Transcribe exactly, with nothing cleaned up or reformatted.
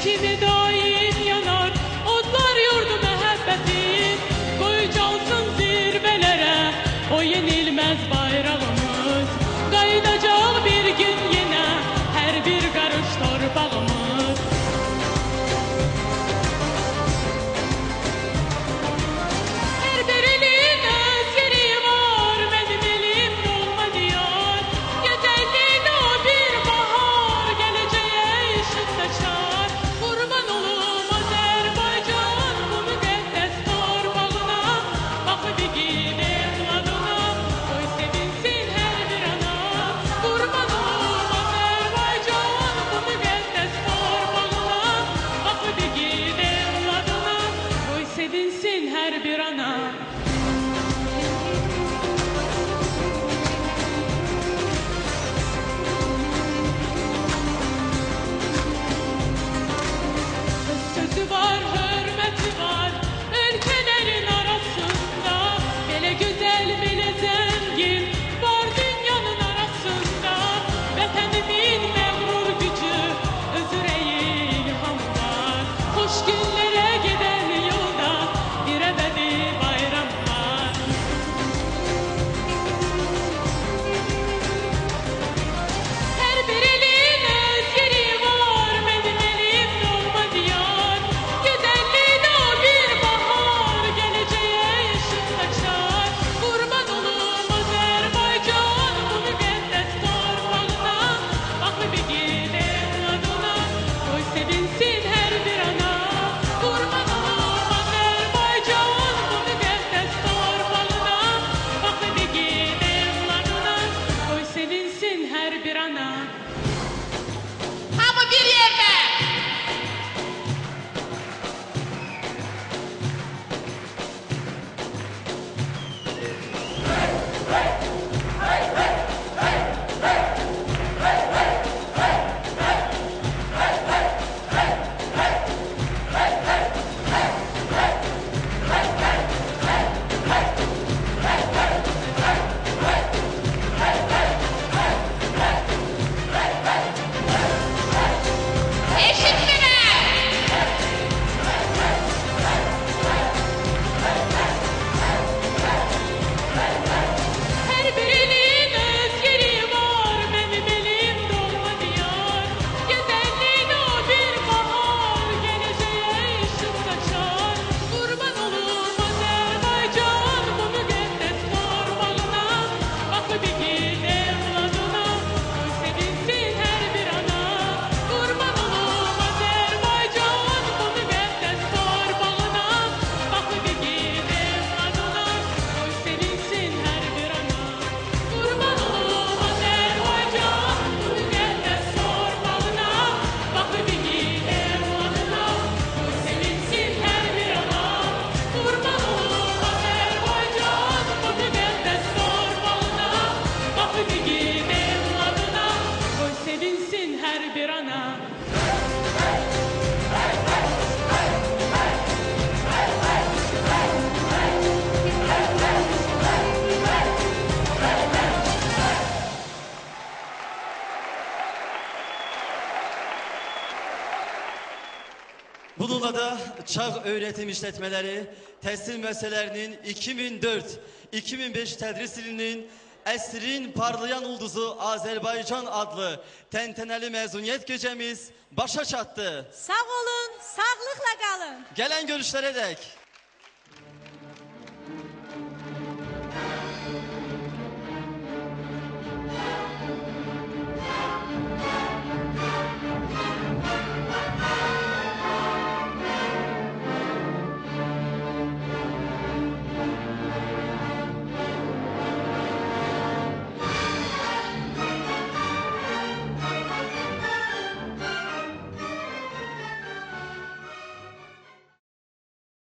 kimi daim yanar, odlar yurdu məhəbbətin. Qoy calsın zirvələrə o yenilməz bayrağımız. Qayıdacaq bir gün yenə hər bir qarış torpağımız. Hər bir elin öz yeri var, mənim elim dolma diyar. Gözəlliyin o bir bahar, gələcəyə işıq saçar. Qurban olum Azərbaycan bu müqəddəs torpağına. Baxıb igid evladına, qoy sevinsin hər bir ana. Qurban olum Azərbaycan bu müqəddəs torpağına. Baxıb igid evladına, qoy sevinsin hər bir ana. Sözü var, hörməti var ölkələrin arasında. Belə gözəl, belə zəngin var dünyanın arasında. Vətənimin məğrur gücü, öz ürəyi ilhamı var. Xoş günlərə gedən yolda bir əbədi bayram var. Hər bir elin öz yeri var, mənim elim dolma diyar. Gözəlliyin o bir bahar, gələcəyə işıq saçar. Qurban olum Azərbaycan bu müqəddəs torpağına. Baxıb igid evladına, qoy sevinsin hər bir ana. Qurban olum Azərbaycan bu müqəddəs torpağına. Baxıb igid evladına, qoy sevinsin hər bir ana. Hamı bir yerdə. Eşitmirəm. Hər bir elin öz yeri var, mənim elim dolma diyar. Gözəlliyin o bir bahar, gələcəyə işıq saçar. Qurban olum Azərbaycan bu müqəddəs torpağına. Baxıb igid evladına, qoy sevinsin hər bir ana. Qurban olum Azərbaycan bu müqəddəs torpağına. Baxıb igid evladına, qoy sevinsin hər bir ana. Qurban olum Azərbaycan bu müqəddəs torpağına. Baxıb igid evladına, qoy sevinsin hər bir ana. Qurban olum Azərbaycan bu müqəddəs torpağına. Baxıb igid evladına, qoy sevinsin hər bir ana. Bununla da Çağ Öğretim İşletmeleri Teslim Meselelerinin iki bin dört iki bin beş tədris ilinin Əsrin Parlayan Ulduzu Azərbaycan adlı təntənəli məzuniyyət gecəmiz başa çatdı. Sağ olun, sağlıqla qalın. Gələn görüşlərə dək.